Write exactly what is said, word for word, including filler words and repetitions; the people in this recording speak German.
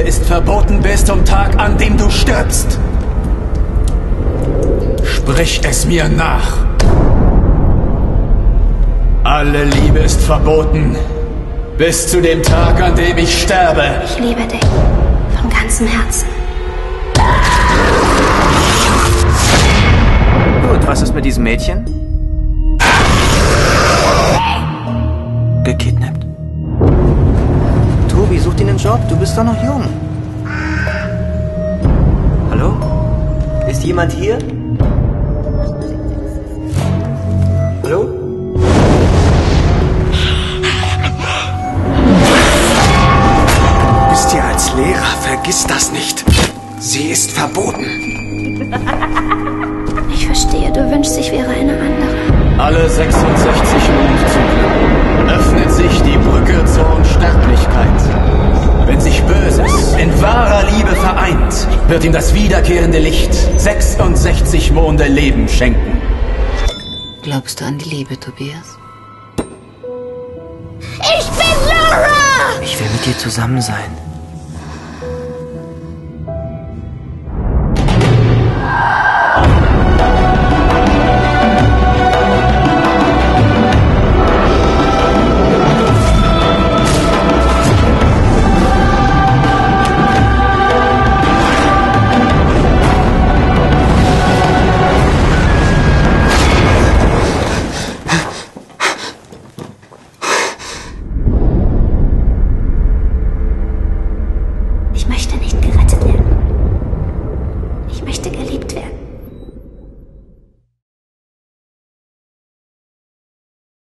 ist verboten bis zum Tag, an dem du stirbst. Sprich es mir nach. Alle Liebe ist verboten bis zu dem Tag, an dem ich sterbe. Ich liebe dich von ganzem Herzen. Gut, was ist mit diesem Mädchen? Gekidnappt. Tobi, such dir einen Job, du bist doch noch jung. Hallo? Ist jemand hier? Hallo? Du bist hier als Lehrer, vergiss das nicht. Sie ist verboten. Ich verstehe, du wünschst, ich wäre eine andere. Alle sechsundsechzig Mondzyklen öffnet sich die Brücke zur Unsterblichkeit. Wenn sich Böses in wahrer Liebe vereint, wird ihm das wiederkehrende Licht sechsundsechzig Monde Leben schenken. Glaubst du an die Liebe, Tobias? Ich bin Laura! Ich will mit dir zusammen sein. Ich möchte nicht gerettet werden. Ich möchte geliebt werden.